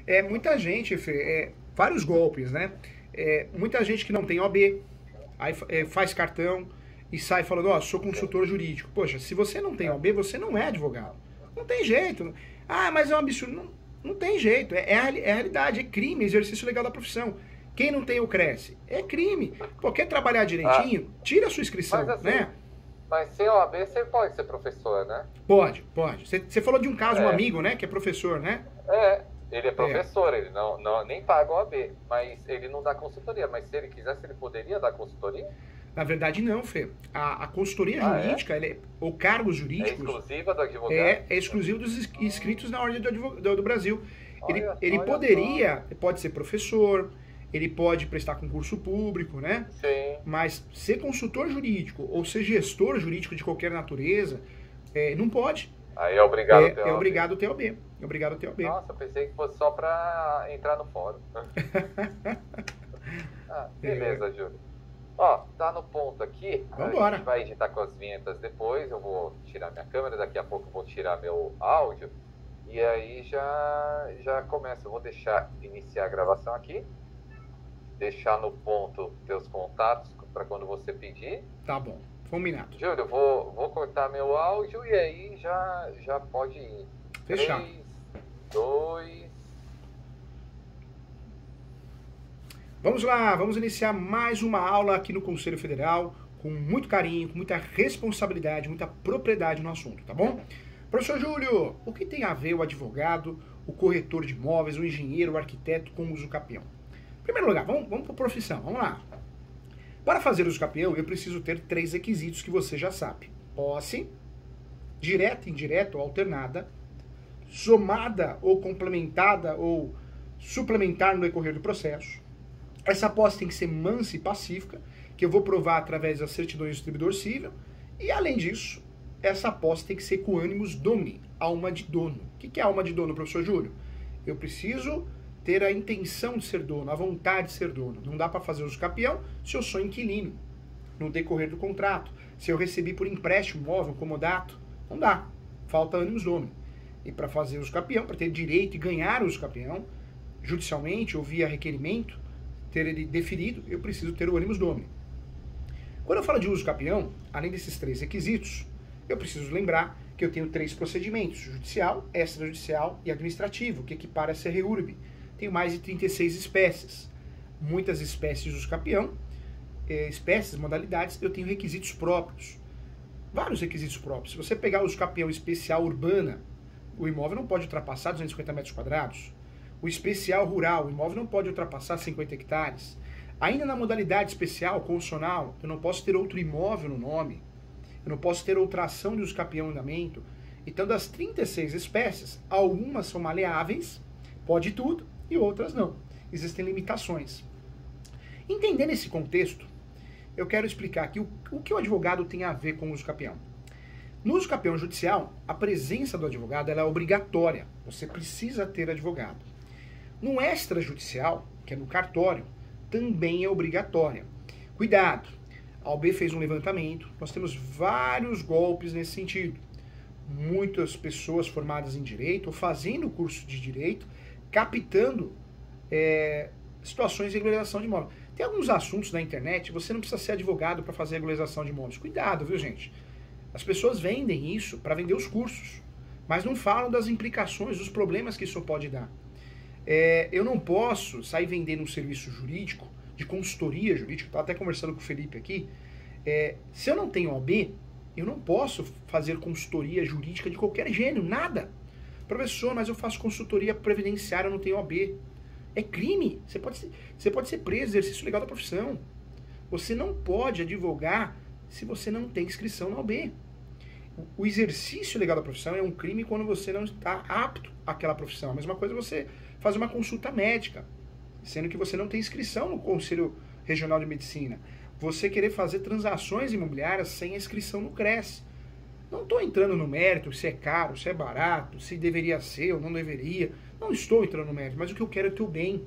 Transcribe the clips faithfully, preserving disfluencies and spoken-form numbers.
É, muita gente, Fê, é, vários golpes, né? É, muita gente que não tem O B, aí fa- é, faz cartão e sai falando, ó, sou Sim. consultor jurídico. Poxa, se você não tem É. O B, você não é advogado. Não tem jeito. Ah, mas é um absurdo. Não, não tem jeito. É, é, a, reali- é a realidade, é crime, exercício legal da profissão. Quem não tem o Cresce? É crime. Pô, quer trabalhar Ah, direitinho? Tira a sua mas inscrição, assim, né? mas sem O A B você pode ser professor, né? Pode, pode. Você você falou de um caso, um É, amigo, né, que é professor, né? é. Ele é É. professor, ele não, não nem paga o O A B, mas ele não dá consultoria. Mas se ele quisesse, ele poderia dar consultoria? Na verdade, não, Fê. A, a consultoria Ah, é? jurídica, ela é- ou cargos É jurídicos, exclusiva do advogado? é, é exclusivo dos ins- inscritos na Ordem do, Advo- do- do Brasil. Ele, Olha, ele olha só. poderia, pode ser professor, ele pode prestar concurso público, né? Sim. Mas ser consultor jurídico ou ser gestor jurídico de qualquer natureza, é, não pode. Aí é obrigado a ter É, é O A B. obrigado a ter O B. É obrigado a ter O B. Nossa, eu pensei que fosse só pra entrar no fórum. Ah, É, beleza, Júlio. Ó, tá no ponto aqui. A vambora. gente vai editar com as vinhetas depois. Eu vou tirar minha câmera, daqui a pouco eu vou tirar meu áudio. E aí já, já começa. Eu vou deixar iniciar a gravação aqui. Deixar no ponto teus contatos para quando você pedir. Tá bom. Combinado. Júlio, eu vou, vou cortar meu áudio e aí já, já pode ir. Fechado. três, dois. Vamos lá, vamos iniciar mais uma aula aqui no Conselho Federal, com muito carinho, com muita responsabilidade, muita propriedade no assunto, tá bom? Professor Júlio, o que tem a ver o advogado, o corretor de imóveis, o engenheiro, o arquiteto com o uso capião? Em primeiro lugar, vamos, vamos para a profissão, vamos lá. Para fazer uso capião, eu preciso ter três requisitos que você já sabe. Posse, direta, indireta ou alternada, somada ou complementada ou suplementar no decorrer do processo. Essa posse tem que ser mansa e pacífica, que eu vou provar através das certidões do distribuidor civil. E, além disso, essa posse tem que ser com ânimos domini, alma de dono. O que é alma de dono, professor Júlio? Eu preciso ter a intenção de ser dono, a vontade de ser dono. Não dá para fazer uso capião se eu sou inquilino, no decorrer do contrato. Se eu recebi por empréstimo móvel, comodato, não dá. Falta ânimos domini. E para fazer uso capião, para ter direito e ganhar o uso capião, judicialmente ou via requerimento, ter ele deferido, eu preciso ter o ânimos domini. Quando eu falo de uso capião, além desses três requisitos, eu preciso lembrar que eu tenho três procedimentos: judicial, extrajudicial e administrativo, que equipara a ser urbe. Tenho mais de trinta e seis espécies. Muitas espécies de uso capião, eh, espécies, modalidades, eu tenho requisitos próprios. Vários requisitos próprios. Se você pegar o uso capião especial urbana, o imóvel não pode ultrapassar duzentos e cinquenta metros quadrados. O especial rural, o imóvel não pode ultrapassar cinquenta hectares. Ainda na modalidade especial, constitucional, eu não posso ter outro imóvel no nome. Eu não posso ter outra ação de uso capião em andamento. Então, das trinta e seis espécies, algumas são maleáveis, pode tudo, e outras não. Existem limitações. Entendendo esse contexto, eu quero explicar aqui o, o que o advogado tem a ver com o uso capião. No uso capião judicial, a presença do advogado ela é obrigatória. Você precisa ter advogado. No extrajudicial, que é no cartório, também é obrigatória. Cuidado, a O A B fez um levantamento, nós temos vários golpes nesse sentido. Muitas pessoas formadas em direito ou fazendo o curso de direito, captando é, situações de regularização de imóveis. Tem alguns assuntos na internet, você não precisa ser advogado para fazer a regularização de imóveis. Cuidado, viu, gente? As pessoas vendem isso para vender os cursos, mas não falam das implicações, dos problemas que isso pode dar. É, eu não posso sair vendendo um serviço jurídico, de consultoria jurídica, estava até conversando com o Felipe aqui, é, se eu não tenho O A B, eu não posso fazer consultoria jurídica de qualquer gênero, nada. Professor, mas eu faço consultoria previdenciária, eu não tenho O A B. É crime, você pode ser, você pode ser preso, exercício legal da profissão. Você não pode advogar se você não tem inscrição na O A B. O exercício legal da profissão é um crime quando você não está apto àquela profissão. A mesma coisa você fazer uma consulta médica, sendo que você não tem inscrição no Conselho Regional de Medicina. Você querer fazer transações imobiliárias sem inscrição no Cresce. Não estou entrando no mérito se é caro, se é barato, se deveria ser ou não deveria. Não estou entrando no mérito, mas o que eu quero é o teu bem.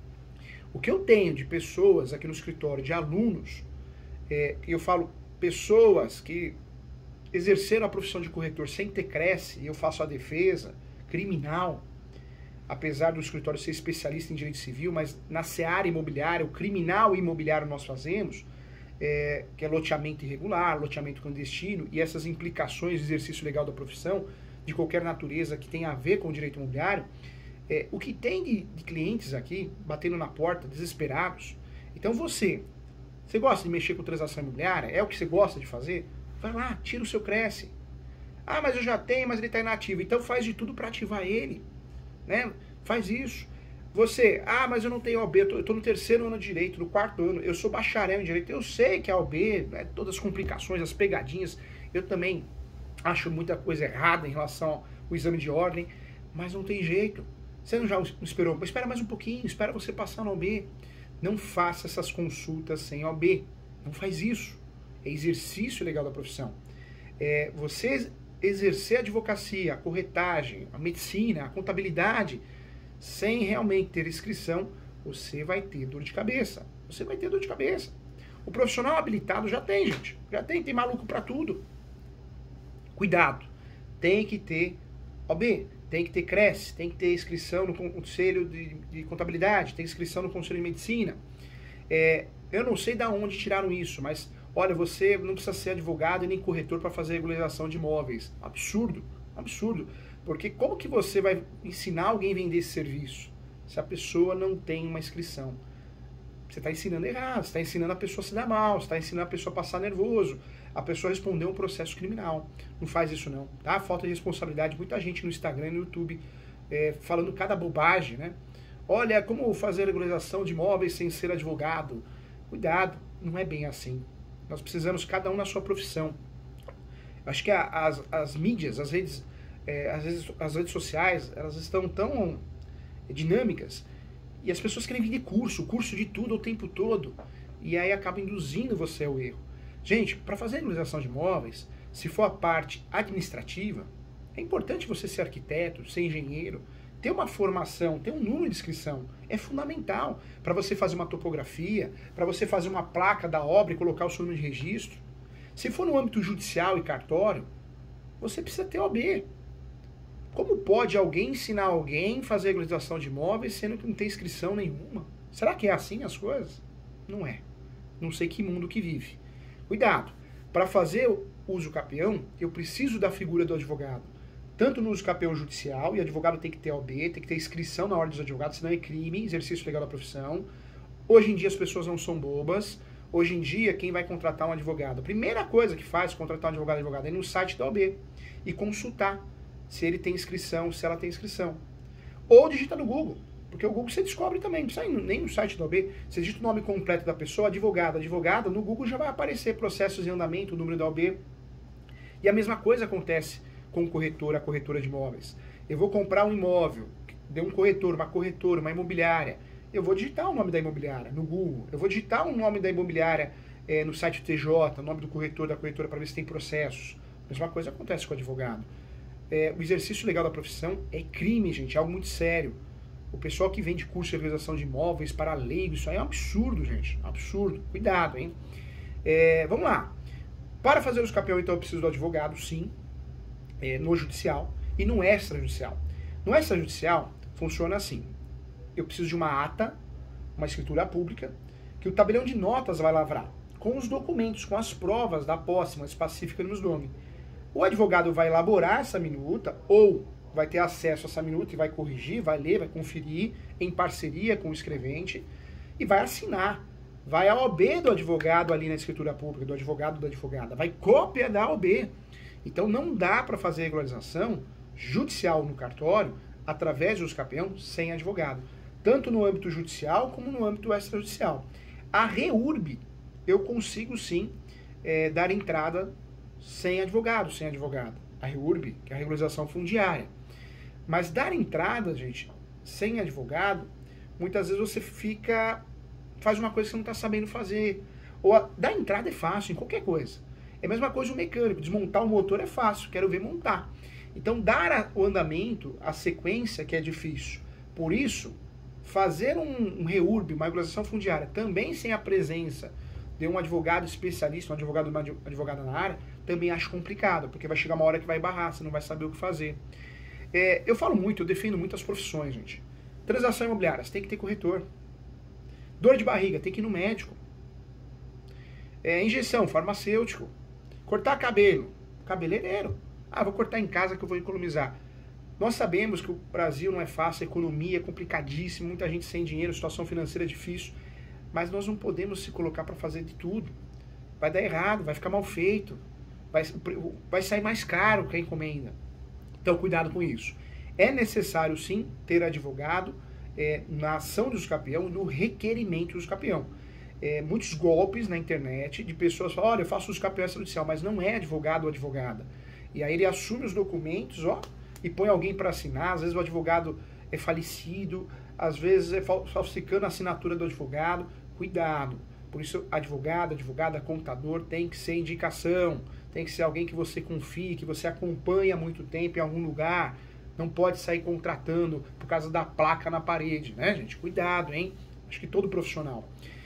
O que eu tenho de pessoas aqui no escritório, de alunos, é, eu falo pessoas que exerceram a profissão de corretor sem ter Cresce, e eu faço a defesa criminal. apesar do escritório ser especialista em direito civil, mas na seara imobiliária, o criminal imobiliário nós fazemos, é, que é loteamento irregular, loteamento clandestino, e essas implicações do exercício legal da profissão, de qualquer natureza que tenha a ver com o direito imobiliário, é, o que tem de, de clientes aqui, batendo na porta, desesperados. Então você, você gosta de mexer com transação imobiliária? É o que você gosta de fazer? Vai lá, tira o seu Cresce. Ah, mas eu já tenho, mas ele está inativo. Então faz de tudo para ativar ele, né? Faz isso. Você, ah, mas eu não tenho O A B, eu estou no terceiro ano de direito, no quarto ano, eu sou bacharel em direito, eu sei que a O A B, né, todas as complicações, as pegadinhas, eu também acho muita coisa errada em relação ao exame de ordem, mas não tem jeito. Você não já esperou? Mas espera mais um pouquinho, espera você passar na O A B. Não faça essas consultas sem O A B. Não faz isso. É exercício legal da profissão. É você exercer a advocacia, a corretagem, a medicina, a contabilidade, sem realmente ter inscrição, você vai ter dor de cabeça. Você vai ter dor de cabeça. O profissional habilitado já tem, gente. Já tem, tem maluco para tudo. Cuidado. Tem que ter O A B, tem que ter Cresce, tem que ter inscrição no Conselho de, de Contabilidade, tem inscrição no Conselho de Medicina. É, eu não sei de onde tiraram isso, mas olha, você não precisa ser advogado e nem corretor para fazer regularização de imóveis. Absurdo, absurdo. Porque como que você vai ensinar alguém a vender esse serviço se a pessoa não tem uma inscrição? Você está ensinando errado, você está ensinando a pessoa a se dar mal, você está ensinando a pessoa a passar nervoso, a pessoa a responder um processo criminal. Não faz isso não, tá? Falta de responsabilidade. Muita gente no Instagram e no YouTube é, falando cada bobagem, né? Olha, como fazer regularização de imóveis sem ser advogado. Cuidado, não é bem assim. Nós precisamos cada um na sua profissão. Acho que a, as, as mídias, as redes, é, as, redes, as redes sociais, elas estão tão dinâmicas e as pessoas querem vender curso, curso de tudo o tempo todo, e aí acaba induzindo você ao erro. Gente, para fazer regularização de imóveis, se for a parte administrativa, é importante você ser arquiteto, ser engenheiro, ter uma formação, ter um número de inscrição. É fundamental para você fazer uma topografia, para você fazer uma placa da obra e colocar o seu número de registro. Se for no âmbito judicial e cartório, você precisa ter O A B. Como pode alguém ensinar alguém a fazer regularização de imóveis sendo que não tem inscrição nenhuma? Será que é assim as coisas? Não é. Não sei que mundo que vive. Cuidado. Para fazer uso capião, eu preciso da figura do advogado. Tanto no uso capião judicial, e advogado tem que ter O A B, tem que ter inscrição na ordem dos advogados, senão é crime, exercício legal da profissão. Hoje em dia as pessoas não são bobas. Hoje em dia, quem vai contratar um advogado? A primeira coisa que faz contratar um advogado advogado é ir no site da O A B e consultar se ele tem inscrição, se ela tem inscrição. Ou digita no Google, porque o Google você descobre também, não precisa ir nem no site da O A B. Você digita o nome completo da pessoa, advogado, advogada, no Google já vai aparecer processos em andamento, o número da O A B. E a mesma coisa acontece com o corretor, a corretora de imóveis. Eu vou comprar um imóvel, deu um corretor, uma corretora, uma imobiliária. Eu vou digitar o nome da imobiliária no Google. Eu vou digitar o nome da imobiliária é, no site do T J, o nome do corretor, da corretora, para ver se tem processos. A mesma coisa acontece com o advogado. É, o exercício legal da profissão é crime, gente, é algo muito sério. O pessoal que vende curso de regularização de imóveis para leigos, isso aí é um absurdo, gente. Absurdo. Cuidado, hein? É, vamos lá. Para fazer os capião, então, eu preciso do advogado, sim, é, no judicial e no extrajudicial. No extrajudicial, funciona assim. Eu preciso de uma ata, uma escritura pública, que o tabelião de notas vai lavrar, com os documentos, com as provas da posse, uma específica nos nome. O advogado vai elaborar essa minuta, ou vai ter acesso a essa minuta e vai corrigir, vai ler, vai conferir, em parceria com o escrevente, e vai assinar. Vai a O A B do advogado ali na escritura pública, do advogado da advogada, vai cópia da O A B. Então não dá para fazer regularização judicial no cartório, através dos capião, sem advogado. Tanto no âmbito judicial como no âmbito extrajudicial. A REURB, eu consigo sim é, dar entrada sem advogado, sem advogado. A REURB, que é a regularização fundiária. Mas dar entrada, gente, sem advogado, muitas vezes você fica, faz uma coisa que você não está sabendo fazer. Ou a, dar entrada é fácil em qualquer coisa. É a mesma coisa o mecânico, desmontar o motor é fácil, quero ver montar. Então dar a, o andamento, a sequência que é difícil. Por isso, fazer um, um REURB, uma regularização fundiária, também sem a presença de um advogado especialista, um advogado, uma advogada na área, também acho complicado, porque vai chegar uma hora que vai barrar, você não vai saber o que fazer. É, eu falo muito, eu defendo muito as profissões, gente. Transação imobiliária, você tem que ter corretor. Dor de barriga, tem que ir no médico. É, injeção, farmacêutico. Cortar cabelo, cabeleireiro. Ah, vou cortar em casa que eu vou economizar. Nós sabemos que o Brasil não é fácil, a economia é complicadíssima, muita gente sem dinheiro, situação financeira é difícil, mas nós não podemos se colocar para fazer de tudo. Vai dar errado, vai ficar mal feito, vai, vai sair mais caro que a encomenda. Então, cuidado com isso. É necessário, sim, ter advogado é, na ação do usucapião e no requerimento do usucapião. É, muitos golpes na internet de pessoas falam, olha, eu faço usucapião extrajudicial, mas não é advogado ou advogada. E aí ele assume os documentos, ó, e põe alguém para assinar, às vezes o advogado é falecido, às vezes é falsificando a assinatura do advogado. Cuidado. Por isso, advogado, advogada, contador, tem que ser indicação, tem que ser alguém que você confie, que você acompanha há muito tempo em algum lugar. Não pode sair contratando por causa da placa na parede, né, gente? Cuidado, hein? Acho que todo profissional.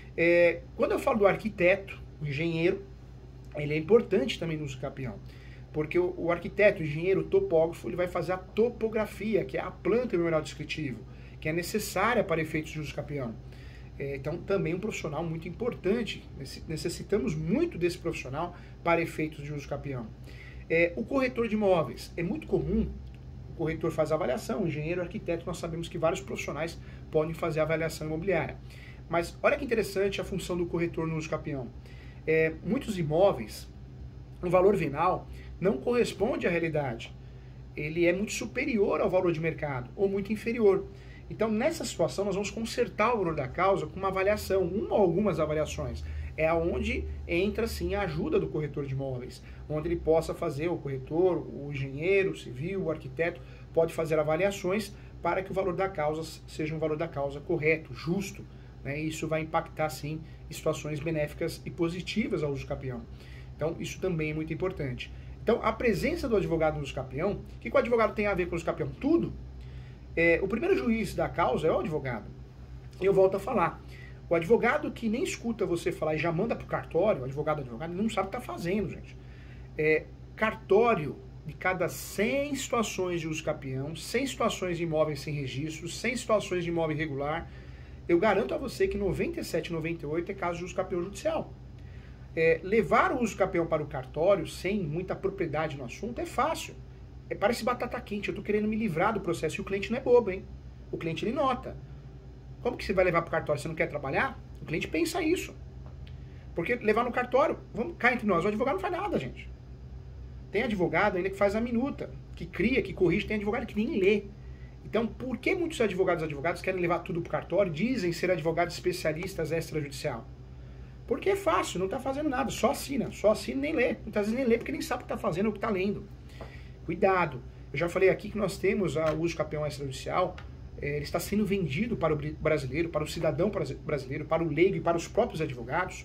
É, quando eu falo do arquiteto, o engenheiro, ele é importante também no usucapião. Porque o, o arquiteto, o engenheiro, o topógrafo, ele vai fazer a topografia, que é a planta memorial descritivo, que é necessária para efeitos de usucapião. É, então, também um profissional muito importante. Necessitamos muito desse profissional para efeitos de usucapião. É, o corretor de imóveis. É muito comum, o corretor faz a avaliação, o engenheiro, o arquiteto, nós sabemos que vários profissionais podem fazer a avaliação imobiliária. Mas olha que interessante a função do corretor no usucapião. É, muitos imóveis, o valor venal não corresponde à realidade. Ele é muito superior ao valor de mercado, ou muito inferior. Então, nessa situação, nós vamos consertar o valor da causa com uma avaliação, uma ou algumas avaliações. É onde entra, sim, a ajuda do corretor de imóveis, onde ele possa fazer, o corretor, o engenheiro, o civil, o arquiteto, pode fazer avaliações para que o valor da causa seja um valor da causa correto, justo, né? E isso vai impactar, sim, em situações benéficas e positivas ao usucapião. Então, isso também é muito importante. Então, a presença do advogado no usucapião, o que o advogado tem a ver com o usucapião? Tudo. É, o primeiro juiz da causa é o advogado. Eu volto a falar. O advogado que nem escuta você falar e já manda para o cartório, o advogado advogado, não sabe o que está fazendo, gente. É, cartório, de cada cem situações de usucapião, cem situações de imóveis sem registro, cem situações de imóvel irregular, eu garanto a você que noventa e sete, noventa e oito é caso de usucapião judicial. É, levar o usucapião para o cartório sem muita propriedade no assunto é fácil. É, parece batata quente, eu estou querendo me livrar do processo e o cliente não é bobo, hein? O cliente, ele nota. Como que você vai levar para o cartório? Você não quer trabalhar? O cliente pensa isso. Porque levar no cartório, vamos cá entre nós, o advogado não faz nada, gente. Tem advogado ainda que faz a minuta, que cria, que corrige, tem advogado que nem lê. Então, por que muitos advogados advogados querem levar tudo para o cartório, dizem ser advogados especialistas extrajudicial? Porque é fácil, não está fazendo nada, só assina, só assina e nem lê. Muitas vezes nem lê porque nem sabe o que está fazendo ou o que está lendo. Cuidado. Eu já falei aqui que nós temos o usucapião extrajudicial, é, ele está sendo vendido para o brasileiro, para o cidadão brasileiro, para o leigo e para os próprios advogados,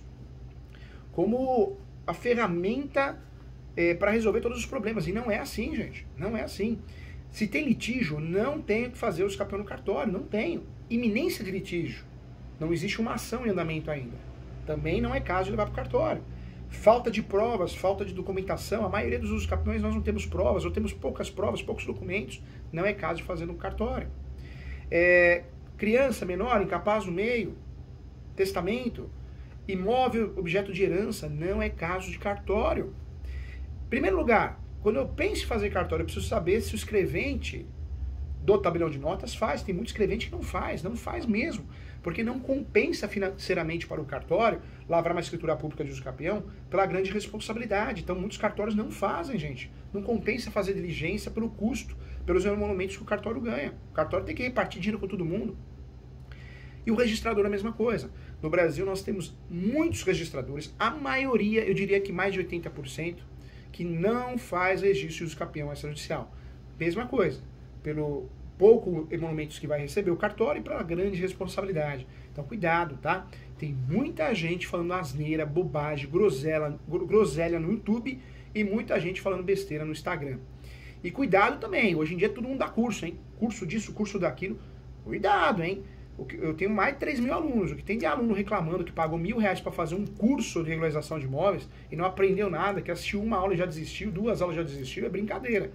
como a ferramenta é, para resolver todos os problemas. E não é assim, gente. Não é assim. Se tem litígio, não tenho que fazer o usucapião no cartório. Não tenho. Iminência de litígio. Não existe uma ação em andamento ainda. Também não é caso de levar para o cartório. Falta de provas, falta de documentação. A maioria dos usucapiões nós não temos provas, ou temos poucas provas, poucos documentos. Não é caso de fazer no cartório. É, criança menor, incapaz no meio, testamento, imóvel, objeto de herança, não é caso de cartório. Em primeiro lugar, quando eu penso em fazer cartório, eu preciso saber se o escrevente do tabelião de notas faz. Tem muito escrevente que não faz, não faz mesmo. Porque não compensa financeiramente para o cartório lavrar uma escritura pública de usucapião pela grande responsabilidade. Então, muitos cartórios não fazem, gente. Não compensa fazer diligência pelo custo, pelos emolumentos que o cartório ganha. O cartório tem que repartir dinheiro com todo mundo. E o registrador é a mesma coisa. No Brasil, nós temos muitos registradores, a maioria, eu diria que mais de oitenta por cento, que não faz registro de usucapião extrajudicial. Mesma coisa. Pelo pouco emolumentos que vai receber o cartório e pela grande responsabilidade. Então, cuidado, tá? Tem muita gente falando asneira, bobagem, groselha, groselha no YouTube e muita gente falando besteira no Instagram. E cuidado também, hoje em dia todo mundo dá curso, hein? Curso disso, curso daquilo. Cuidado, hein? Eu tenho mais de três mil alunos. O que tem de aluno reclamando que pagou mil reais para fazer um curso de regularização de imóveis e não aprendeu nada, que assistiu uma aula e já desistiu, duas aulas já desistiu, é brincadeira.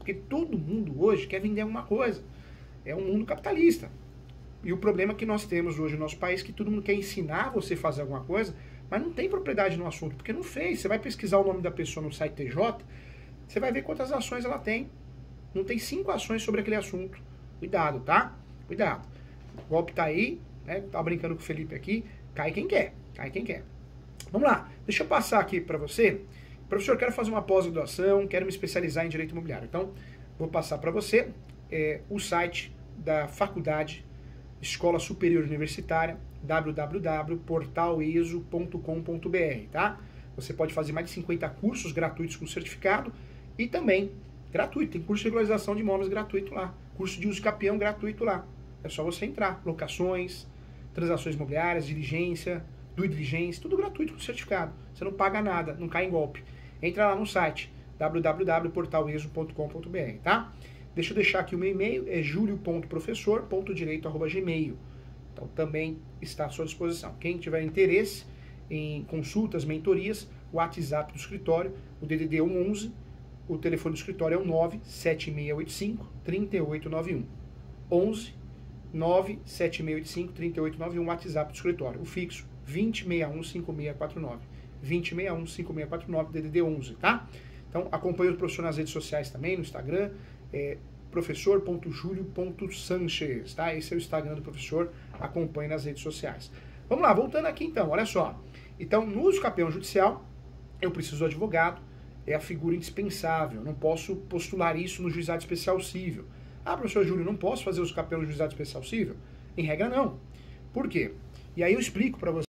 Porque todo mundo hoje quer vender alguma coisa. É um mundo capitalista. E o problema que nós temos hoje no nosso país é que todo mundo quer ensinar você a fazer alguma coisa, mas não tem propriedade no assunto, porque não fez. Você vai pesquisar o nome da pessoa no site T J, você vai ver quantas ações ela tem. Não tem cinco ações sobre aquele assunto. Cuidado, tá? Cuidado. O golpe tá aí, né? Tá brincando com o Felipe aqui. Cai quem quer. Cai quem quer. Vamos lá. Deixa eu passar aqui para você. Professor, quero fazer uma pós-graduação, quero me especializar em direito imobiliário. Então, vou passar para você é, o site da faculdade Escola Superior Universitária, w w w ponto portal e s o ponto com ponto b r, tá? Você pode fazer mais de cinquenta cursos gratuitos com certificado e também gratuito, tem curso de regularização de imóveis gratuito lá, curso de uso capião gratuito lá. É só você entrar, locações, transações imobiliárias, diligência, due diligência, tudo gratuito com certificado. Você não paga nada, não cai em golpe. Entra lá no site w w w ponto portal e s o ponto com ponto b r, tá? Deixa eu deixar aqui o meu e-mail, é julio ponto professor ponto direito arroba gmail. Então também está à sua disposição. Quem tiver interesse em consultas, mentorias, o WhatsApp do escritório, o D D D onze, o telefone do escritório é o nove sete seis oito cinco, três oito nove um. onze nove sete seis oito cinco, três oito nove um, WhatsApp do escritório. O fixo vinte, sessenta e um, cinquenta e seis quarenta e nove. vinte, sessenta e um, cinquenta e seis quarenta e nove, D D D onze, tá? Então acompanhe o professor nas redes sociais também, no Instagram, é professor ponto julio ponto sanchez, tá? Esse é o Instagram do professor, acompanhe nas redes sociais. Vamos lá, voltando aqui então, olha só. Então, no uso capião judicial, eu preciso do advogado, é a figura indispensável, não posso postular isso no juizado especial cível. Ah, professor Júlio, não posso fazer uso capião no juizado especial cível? Em regra, não. Por quê? E aí eu explico para você.